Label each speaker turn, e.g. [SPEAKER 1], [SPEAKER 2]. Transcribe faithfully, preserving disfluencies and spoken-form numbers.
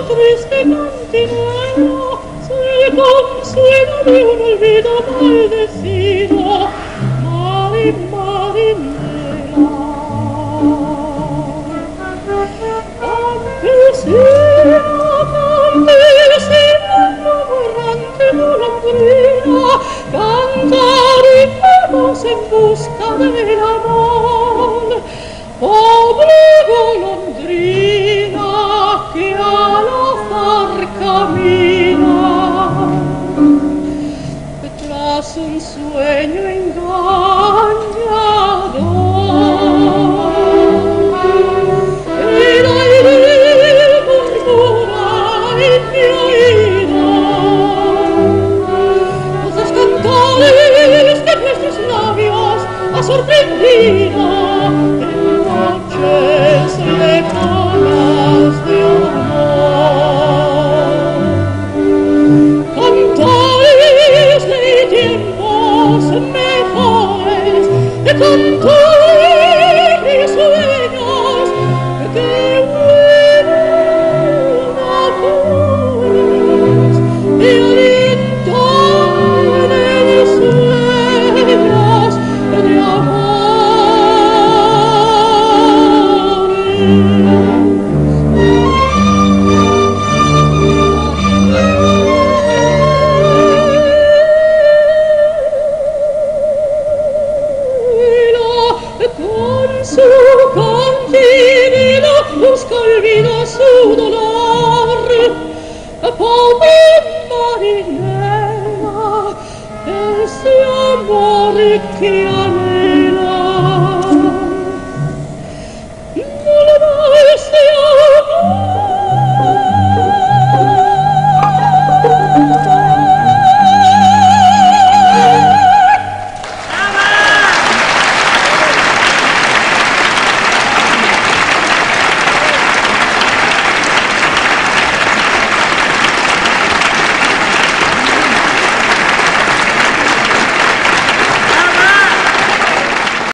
[SPEAKER 1] triste cantinero se consuela de un olvido maldecido, mari, marinera. Campesino, campesino, errante golondrina, cantaremos en busca del amor. Pobre golondrina que al azar camina tras un sueño engañador. El aire murmura en mi oído los cantares de nuestros labios ha sorprendido. Noches lejanas de amor, cantares de tiempos mejores, de cantar y sueños que vuelan a flores, de alientar de sueños de amor. Busca olvido su dolor, pobre marinera, ese amor que